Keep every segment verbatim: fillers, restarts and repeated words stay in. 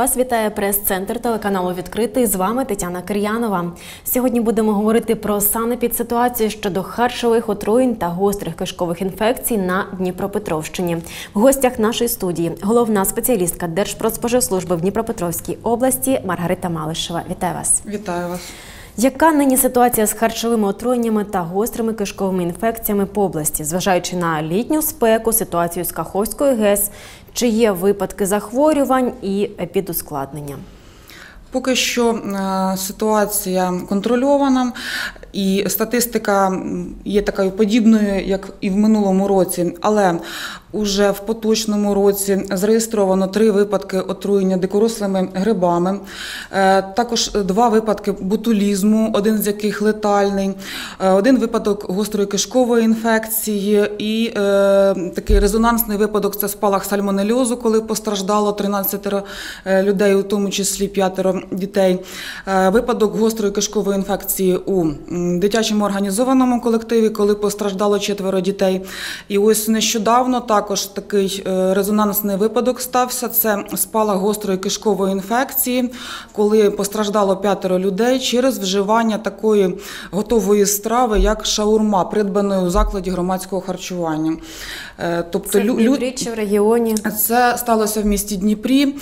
Вас вітає прес-центр телеканалу «Відкритий». З вами Тетяна Кир'янова. Сьогодні будемо говорити про санепідситуацію щодо харчових отруєнь та гострих кишкових інфекцій на Дніпропетровщині. В гостях нашої студії головна спеціалістка Держпродспоживслужби в Дніпропетровській області Маргарита Малишева. Вітаю вас. Вітаю вас. Яка нині ситуація з харчовими отруєннями та гострими кишковими інфекціями по області, зважаючи на літню спеку, ситуацію з Каховською ГЕС, чи є випадки захворювань і епідускладнення? Поки що ситуація контрольована, і статистика є такою подібною, як і в минулому році, але уже в поточному році зареєстровано три випадки отруєння дикорослими грибами, також два випадки ботулізму, один з яких летальний, один випадок гострої кишкової інфекції і е, такий резонансний випадок – це спалах сальмонельозу, коли постраждало тринадцять людей, у тому числі п'ятеро дітей. Випадок гострої кишкової інфекції у дитячому організованому колективі, коли постраждало четверо дітей. І ось нещодавно також такий резонансний випадок стався. Це спалах гострої кишкової інфекції, коли постраждало п'ятеро людей через вживання такої готової страви, як шаурма, придбаної у закладі громадського харчування. Тобто, це в Дніпрі чи в регіоні? Це сталося в місті Дніпрі.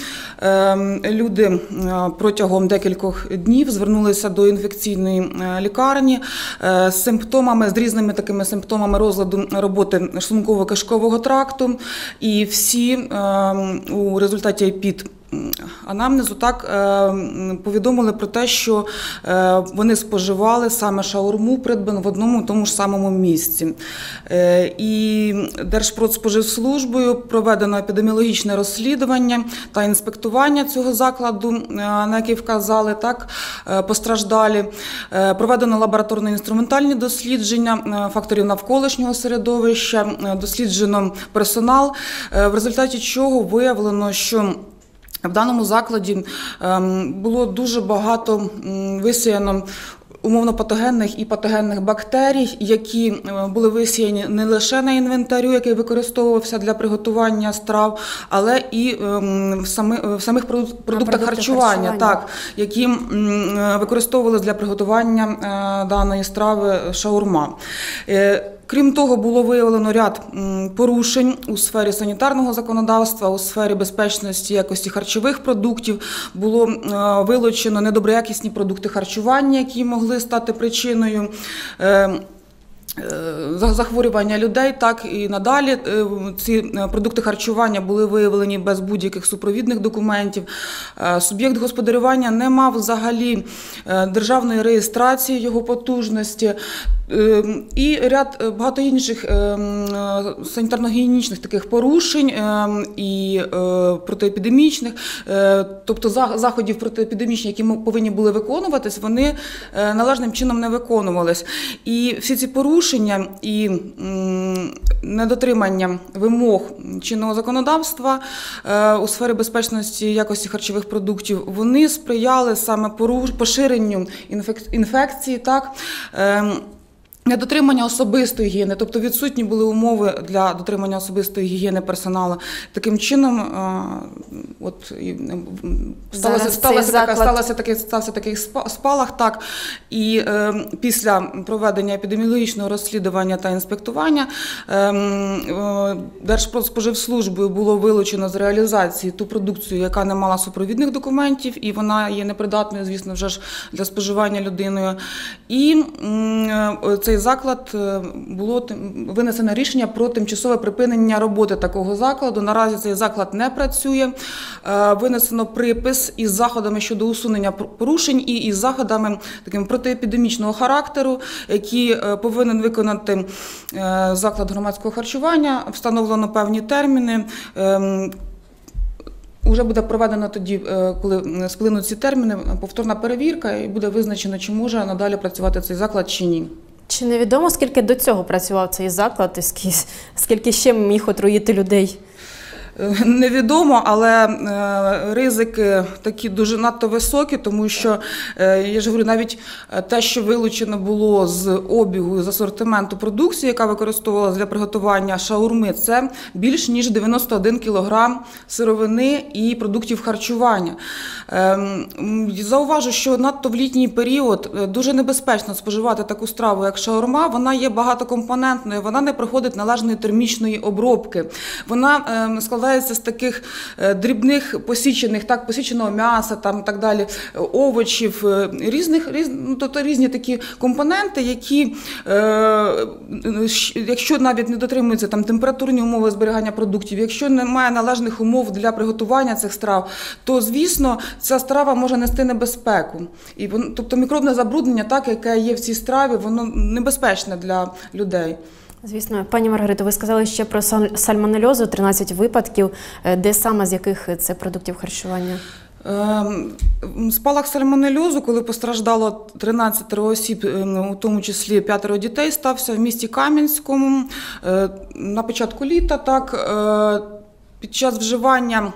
Люди протягом декількох днів звернулися до інфекційної лікарні з симптомами, з різними такими симптомами розладу роботи шлунково-кишкового тракту. І всі у результаті епід анамнезу так повідомили про те, що вони споживали саме шаурму, придбану в одному тому ж самому місці. І Держпродспоживслужбою проведено епідеміологічне розслідування та інспектування цього закладу, на який вказали так постраждалі. Проведено лабораторно-інструментальні дослідження факторів навколишнього середовища, досліджено персонал, в результаті чого виявлено, що в даному закладі було дуже багато висіяно умовно патогенних і патогенних бактерій, які були висіяні не лише на інвентарю, який використовувався для приготування страв, але і в самих продуктах харчування, так, які використовувалися для приготування даної страви шаурма. Крім того, було виявлено ряд порушень у сфері санітарного законодавства, у сфері безпечності якості харчових продуктів. Було вилучено недоброякісні продукти харчування, які могли стати причиною захворювання людей, так і надалі ці продукти харчування були виявлені без будь-яких супровідних документів. Суб'єкт господарювання не мав взагалі державної реєстрації його потужності і ряд багато інших санітарно-гігієнічних таких порушень і протиепідемічних, тобто заходів протиепідемічних, які повинні були виконуватись, вони належним чином не виконувались. І всі ці порушення і недотримання вимог чинного законодавства у сфері безпечності і якості харчових продуктів, вони сприяли саме поширенню інфекції, так, недотримання особистої гігієни, тобто відсутні були умови для дотримання особистої гігієни персоналу. Таким чином, от, сталося, сталося, така, сталося такий, стався такий спалах, так, і е, після проведення епідеміологічного розслідування та інспектування е, е, Держпродспоживслужбою було вилучено з реалізації ту продукцію, яка не мала супровідних документів, і вона є непридатною, звісно, вже ж для споживання людиною. І е, цей заклад було винесено рішення про тимчасове припинення роботи такого закладу. Наразі цей заклад не працює. Винесено припис із заходами щодо усунення порушень і із заходами таким протиепідемічного характеру, які повинен виконати заклад громадського харчування. Встановлено певні терміни. Уже буде проведено тоді, коли сплинуть ці терміни, повторна перевірка і буде визначено, чи може надалі працювати цей заклад, чи ні. Чи невідомо, скільки до цього працював цей заклад і скільки ще міг отруїти людей? Невідомо, але ризики такі дуже надто високі, тому що, я ж говорю, навіть те, що вилучено було з обігу, з асортименту продукції, яка використовувалася для приготування шаурми, це більш ніж дев'яносто один кілограм сировини і продуктів харчування. Зауважу, що надто в літній період дуже небезпечно споживати таку страву, як шаурма. Вона є багатокомпонентною, вона не проходить належної термічної обробки. Вона складається з таких дрібних посічених, так, посіченого м'яса, там, так далі, овочів, різних, різ, тобто різні такі компоненти, які, е, якщо навіть не дотримуються там, температурні умови зберігання продуктів, якщо немає належних умов для приготування цих страв, то, звісно, ця страва може нести небезпеку. І, тобто мікробне забруднення, так, яке є в цій страві, воно небезпечне для людей. Звісно. Пані Маргарито, ви сказали ще про сальмонельозу, тринадцять випадків. Де саме, з яких це продуктів харчування? Спалах сальмонельозу, коли постраждало тринадцять осіб, у тому числі п'ятеро дітей, стався в місті Кам'янському на початку літа. Так, під час вживання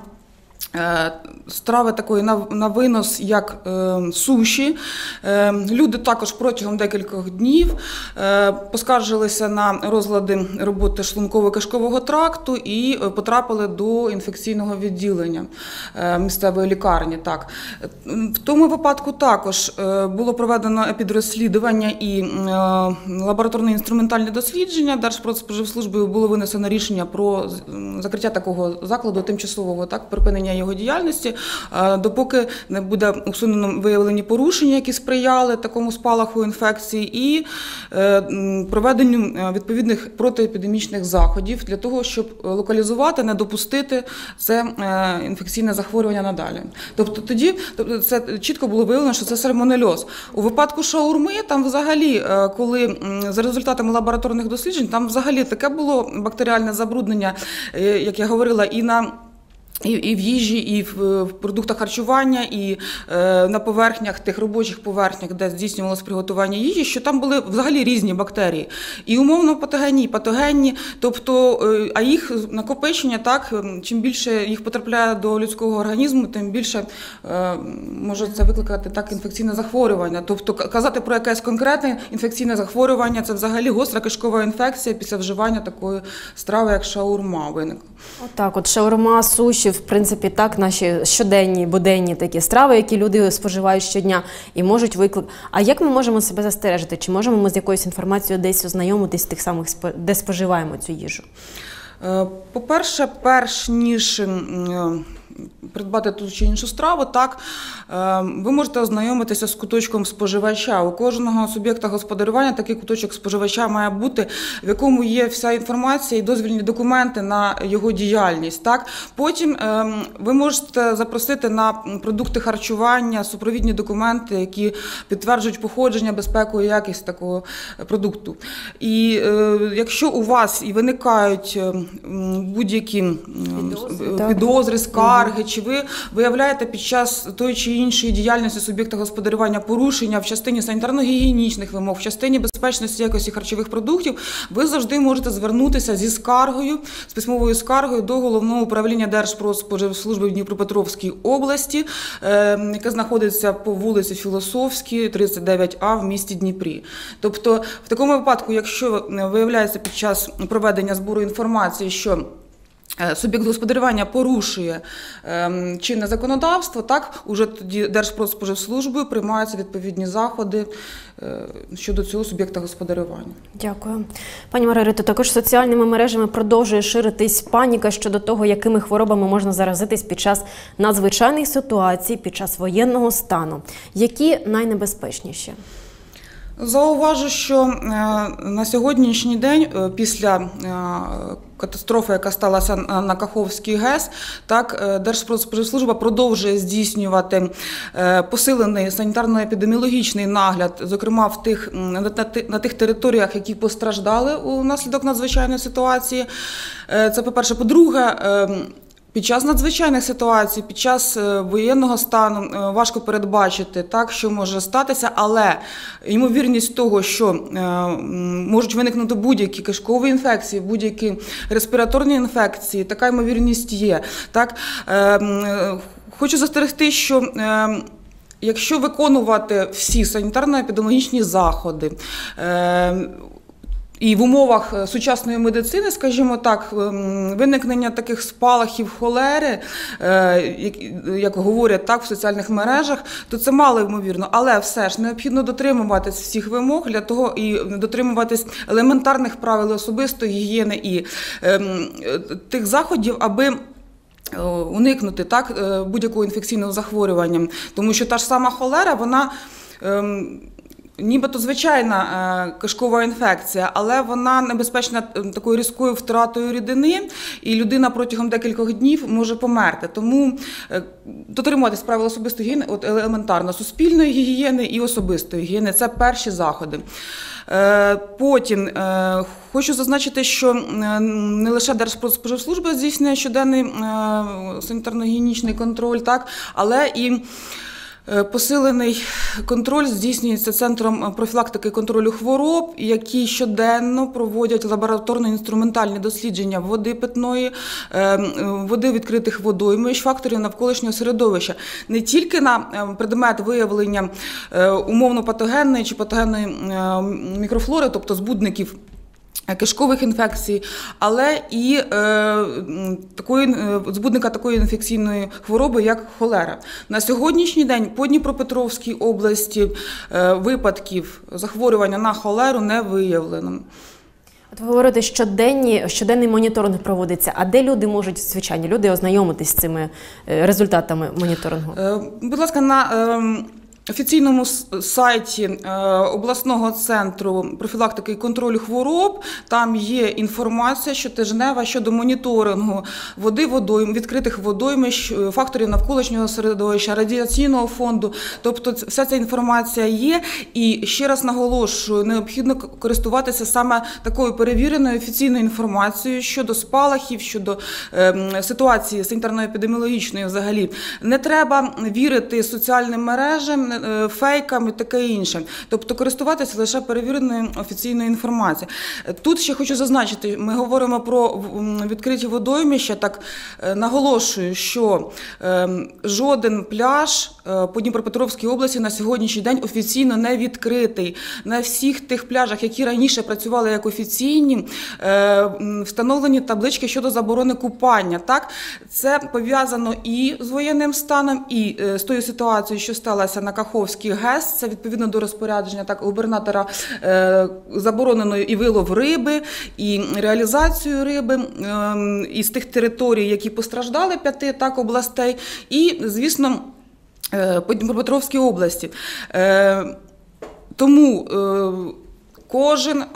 страви такої на, на винос, як е, суші. Е, люди також протягом декількох днів е, поскаржилися на розлади роботи шлунково-кишкового тракту і потрапили до інфекційного відділення е, місцевої лікарні. Так. В тому випадку також е, було проведено епідрозслідування і е, лабораторне інструментальне дослідження. Держпродспоживслужбою було винесено рішення про закриття такого закладу тимчасового, так, припинення його діяльності, допоки не буде усунено виявлені порушення, які сприяли такому спалаху інфекції, і проведенню відповідних протиепідемічних заходів для того, щоб локалізувати, не допустити це інфекційне захворювання надалі. Тобто тоді тобто це чітко було виявлено, що це сальмонельоз. У випадку шаурми, там взагалі, коли за результатами лабораторних досліджень, там взагалі таке було бактеріальне забруднення, як я говорила, і на І, і в їжі, і в, в продуктах харчування, і е, на поверхнях, тих робочих поверхнях, де здійснювалося приготування їжі, що там були взагалі різні бактерії. І умовно патогенні, і патогенні, тобто, е, а їх накопичення, так, чим більше їх потрапляє до людського організму, тим більше е, може це викликати так інфекційне захворювання. Тобто казати про якесь конкретне інфекційне захворювання, це взагалі гостра кишкова інфекція після вживання такої страви, як шаурма виникла. Отак, от шаурма, суші, в принципі, так, наші щоденні, буденні такі страви, які люди споживають щодня і можуть викликати. А як ми можемо себе застережити? Чи можемо ми з якоюсь інформацією десь ознайомитись тих самих, де споживаємо цю їжу? По-перше, перш ніж придбати ту чи іншу страву, так, ви можете ознайомитися з куточком споживача. У кожного суб'єкта господарювання такий куточок споживача має бути, в якому є вся інформація і дозвільні документи на його діяльність. Так. Потім ви можете запросити на продукти харчування супровідні документи, які підтверджують походження, безпеку і якість такого продукту. І якщо у вас і виникають будь-які підозри, підозри, скарги, чи ви виявляєте під час тої чи іншої діяльності суб'єкта господарювання порушення в частині санітарно-гігієнічних вимог, в частині безпечності якості харчових продуктів, ви завжди можете звернутися зі скаргою, з письмовою скаргою до Головного управління Держпродспоживслужби в Дніпропетровській області, яке знаходиться по вулиці Філософській, тридцять дев'ять А в місті Дніпрі. Тобто, в такому випадку, якщо виявляється під час проведення збору інформації, що суб'єкт господарювання порушує е, чинне законодавство, так, уже тоді Держпродспоживслужбою приймаються відповідні заходи е, щодо цього суб'єкта господарювання. Дякую. Пані Маргарито, також соціальними мережами продовжує ширитись паніка щодо того, якими хворобами можна заразитись під час надзвичайних ситуацій, під час воєнного стану. Які найнебезпечніші? Зауважу, що на сьогоднішній день, після катастрофи, яка сталася на Каховській ГЕС, так, Держпродспоживслужба продовжує здійснювати посилений санітарно-епідеміологічний нагляд, зокрема в тих, на тих територіях, які постраждали унаслідок надзвичайної ситуації. Це, по-перше. По-друге, Під час надзвичайних ситуацій, під час воєнного стану важко передбачити, так, що може статися, але ймовірність того, що можуть виникнути будь-які кишкові інфекції, будь-які респіраторні інфекції, така ймовірність є. Так. Хочу застерегти, що якщо виконувати всі санітарно-епідеміологічні заходи, і в умовах сучасної медицини, скажімо так, виникнення таких спалахів холери, як говорять так в соціальних мережах, то це мало ймовірно. Але все ж необхідно дотримуватись всіх вимог для того і дотримуватись елементарних правил особистої гігієни і тих заходів, аби уникнути так будь-якого інфекційного захворювання. Тому що та ж сама холера, вона нібито звичайна кишкова інфекція, але вона небезпечна такою різкою втратою рідини, і людина протягом декількох днів може померти. Тому дотримуватись правил особистої гігієни, от елементарно, суспільної гігієни і особистої гігієни – це перші заходи. Потім хочу зазначити, що не лише Держпродспоживслужба здійснює щоденний санітарно-гігієнічний контроль, так, але і посилений контроль здійснюється Центром профілактики і контролю хвороб, які щоденно проводять лабораторно-інструментальні дослідження води питної, води відкритих водоймищ, факторів навколишнього середовища. Не тільки на предмет виявлення умовно патогенної чи патогенної мікрофлори, тобто збудників кишкових інфекцій, але і е, такої, збудника такої інфекційної хвороби, як холера. На сьогоднішній день по Дніпропетровській області е, випадків захворювання на холеру не виявлено. От ви говорите, щоденні, щоденний моніторинг проводиться. А де люди можуть, звичайні люди, ознайомитись з цими результатами моніторингу? Е, будь ласка, на е, офіційному сайті обласного центру профілактики і контролю хвороб там є інформація щотижнева щодо моніторингу води, водойм, відкритих водоймищ, факторів навколишнього середовища, радіаційного фонду. Тобто вся ця інформація є. І ще раз наголошую, необхідно користуватися саме такою перевіреною офіційною інформацією щодо спалахів, щодо е, ситуації санітарно-епідеміологічної взагалі. Не треба вірити соціальним мережам, фейкам і таке інше. Тобто користуватися лише перевіреною офіційною інформацією. Тут ще хочу зазначити, ми говоримо про відкриті водоймища, так наголошую, що жоден пляж по Дніпропетровській області на сьогоднішній день офіційно не відкритий. На всіх тих пляжах, які раніше працювали як офіційні, встановлені таблички щодо заборони купання. Так? Це пов'язано і з воєнним станом, і з тою ситуацією, що сталося на Каховський ГЕС, це відповідно до розпорядження так, губернатора, е, заборонено і вилов риби, і реалізацію риби е, із тих територій, які постраждали, п'яти так, областей, і, звісно, е, по Дніпропетровській області. Е, тому е, кожен е,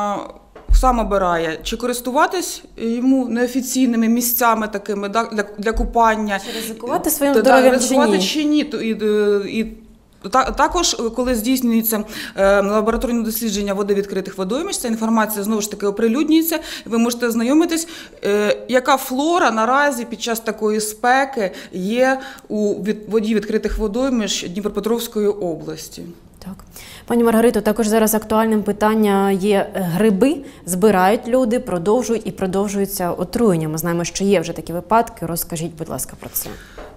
сам обирає, чи користуватись йому неофіційними місцями такими да, для, для купання. Чи ризикувати своїм здоров'ям чи ні? чи ні. І, і, Також, коли здійснюється лабораторне дослідження води відкритих водоймищ, ця інформація знову ж таки оприлюднюється, ви можете ознайомитись, яка флора наразі під час такої спеки є у воді відкритих водоймищ Дніпропетровської області. Так. Пані Маргарито, також зараз актуальним питання є гриби. Збирають люди, продовжують і продовжуються отруєння. Ми знаємо, що є вже такі випадки. Розкажіть, будь ласка, про це.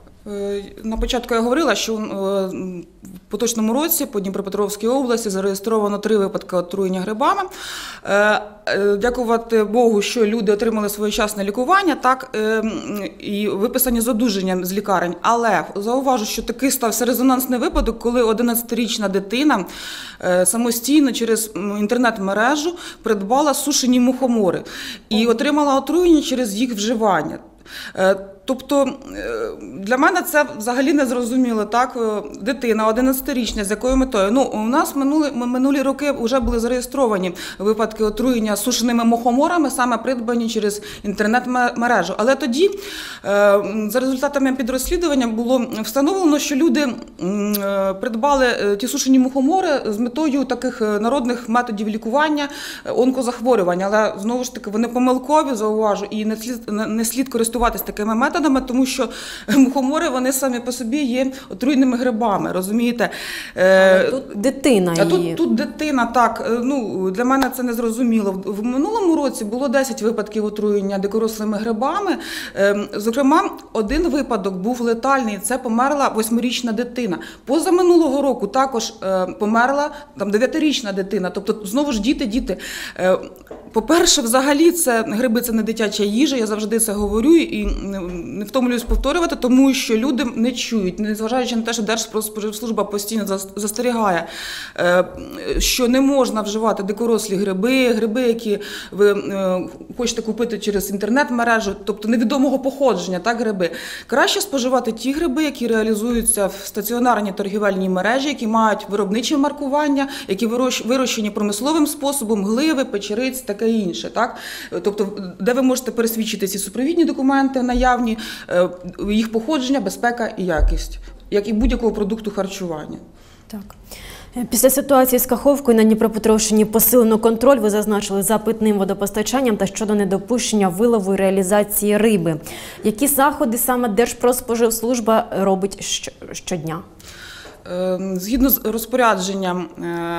На початку я говорила, що в поточному році по Дніпропетровській області зареєстровано три випадки отруєння грибами. Дякувати Богу, що люди отримали своєчасне лікування, так, і виписані з одужанням з лікарень. Але зауважу, що такий стався резонансний випадок, коли одинадцятирічна дитина самостійно через інтернет-мережу придбала сушені мухомори і отримала отруєння через їх вживання. Тобто для мене це взагалі не зрозуміло, так, дитина одинадцятирічна, з якою метою. Ну, у нас минулі, минулі роки вже були зареєстровані випадки отруєння сушеними мухоморами, саме придбані через інтернет-мережу. Але тоді, за результатами підрозслідування, було встановлено, що люди придбали ті сушені мухомори з метою таких народних методів лікування онкозахворювання. Але, знову ж таки, вони помилкові, зауважу, і не слід, не слід користуватись такими методами, методами, тому що мухомори, вони самі по собі є отруйними грибами, розумієте? Але тут дитина А її. тут, тут дитина, так, ну, для мене це не зрозуміло. В минулому році було десять випадків отруєння дикорослими грибами. Зокрема, один випадок був летальний, це померла восьмирічна дитина. Позаминулого року також померла там дев'ятирічна дитина. Тобто, знову ж діти, діти. По-перше, взагалі, це гриби – це не дитяча їжа, я завжди це говорю і не втомлююсь повторювати, тому що люди не чують, незважаючи на те, що Держпродспоживслужба постійно застерігає, що не можна вживати дикорослі гриби, гриби, які ви хочете купити через інтернет-мережу, тобто невідомого походження, так, гриби. Краще споживати ті гриби, які реалізуються в стаціонарній торгівельній мережі, які мають виробниче маркування, які вирощені промисловим способом, гливи, печериць, таке інше, так? Тобто, де ви можете пересвідчити ці супровідні документи наявні, їх походження, безпека і якість, як і будь-якого продукту харчування. Так. Після ситуації з Каховкою на Дніпропетровщині посилено контроль, ви зазначили, за питним водопостачанням та щодо недопущення вилову і реалізації риби. Які заходи саме Держпродспоживслужба робить щодня? Згідно з розпорядженням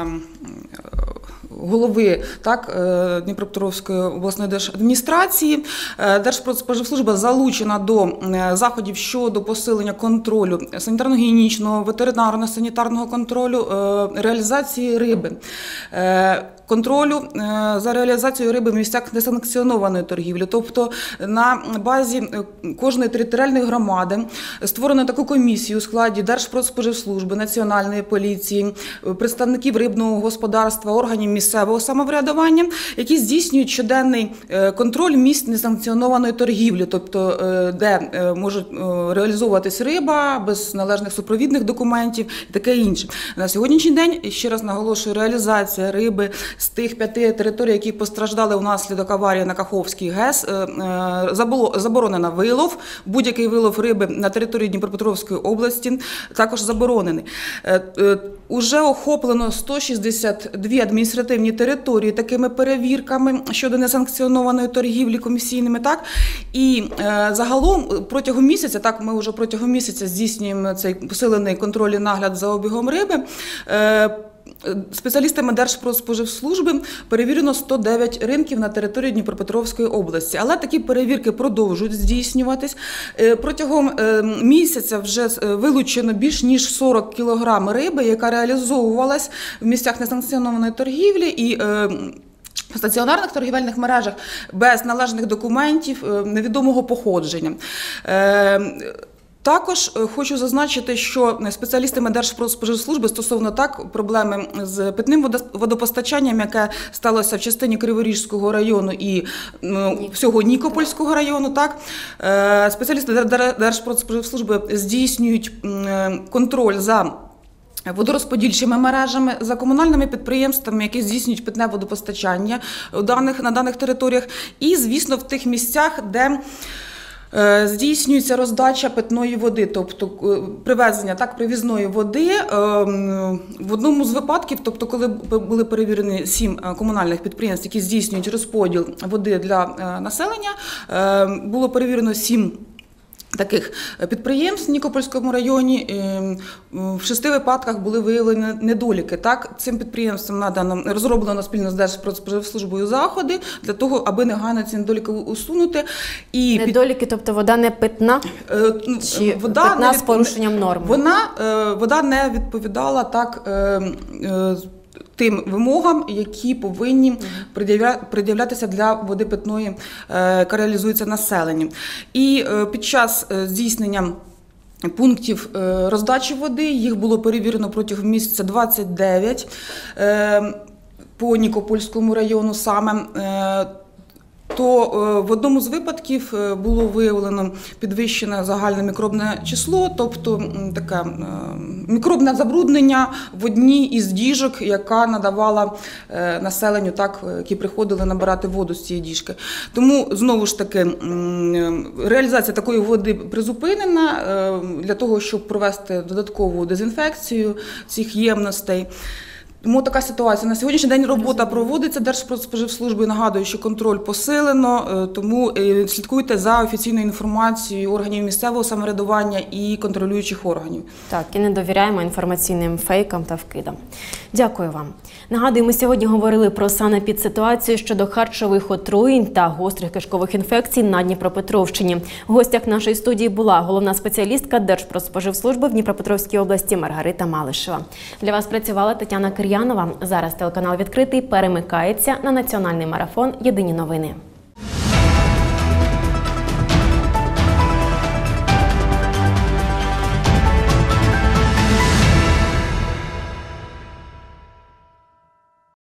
голови, так, Дніпропетровської обласної держадміністрації, Держпродспоживслужба залучена до заходів щодо посилення контролю санітарно-гігієнічного, ветеринарно-санітарного контролю, реалізації риби. Контролю за реалізацією риби в місцях несанкціонованої торгівлі. Тобто на базі кожної територіальної громади створено таку комісію у складі Держпродспоживслужби, Національної поліції, представників рибного господарства, органів місцевого самоврядування, які здійснюють щоденний контроль місць несанкціонованої торгівлі, тобто де може реалізовуватись риба без належних супровідних документів і таке інше. На сьогоднішній день, ще раз наголошую, реалізація риби з тих п'яти територій, які постраждали внаслідок аварії на Каховській ГЕС, заборонена вилов. Будь-який вилов риби на території Дніпропетровської області також заборонений. Уже охоплено сто шістдесят дві адміністративні території такими перевірками щодо несанкціонованої торгівлі комісійними, так? І загалом протягом місяця, так, ми вже протягом місяця здійснюємо цей посилений контроль і нагляд за обігом риби. Спеціалістами Держпродспоживслужби перевірено сто дев'ять ринків на території Дніпропетровської області. Але такі перевірки продовжують здійснюватись. Протягом місяця вже вилучено більш ніж сорок кілограм риби, яка реалізовувалась в місцях несанкціонованої торгівлі і в стаціонарних торгівельних мережах без належних документів невідомого походження. Також хочу зазначити, що спеціалістами Держпродспоживслужби стосовно так проблеми з питним водопостачанням, яке сталося в частині Криворізького району і ну, всього Нікопольського району, так, спеціалісти Держпродспоживслужби здійснюють контроль за водорозподільчими мережами, за комунальними підприємствами, які здійснюють питне водопостачання у даних, на даних територіях, і, звісно, в тих місцях, де здійснюється роздача питної води, тобто привезення так, привізної води. В одному з випадків, тобто коли були перевірені сім комунальних підприємств, які здійснюють розподіл води для населення, було перевірено сім таких підприємств в Нікопольському районі. В шести випадках були виявлені недоліки. Так, цим підприємствам надано, розроблено спільно з Держпродспоживслужбою заходи для того, аби негайно ці недоліки усунути. І недоліки, під... тобто вода не питна? Чи вода питна не з порушенням норм? Вона, вода не відповідала так тим вимогам, які повинні пред'являтися для води питної, яка реалізується населенням. І під час здійснення пунктів роздачі води, їх було перевірено протягом місяця двадцять дев'ять по Нікопольському району саме, то в одному з випадків було виявлено підвищене загальне мікробне число, тобто таке мікробне забруднення в одній із діжок, яка надавала населенню, так, які приходили набирати воду з цієї діжки. Тому, знову ж таки, реалізація такої води призупинена для того, щоб провести додаткову дезінфекцію цих ємностей. Тому така ситуація. На сьогоднішній день робота проводиться Держпродспоживслужбою. Нагадую, що контроль посилено, тому слідкуйте за офіційною інформацією органів місцевого самоврядування і контролюючих органів. Так, і не довіряємо інформаційним фейкам та вкидам. Дякую вам. Нагадую, ми сьогодні говорили про санепідситуацію щодо харчових отруєнь та гострих кишкових інфекцій на Дніпропетровщині. В гостях нашої студії була головна спеціалістка Держпродспоживслужби в Дніпропетровській області Маргарита Малишева. Для вас працювала Тетяна Кир'янова. Зараз телеканал «Відкритий» перемикається на національний марафон «Єдині новини».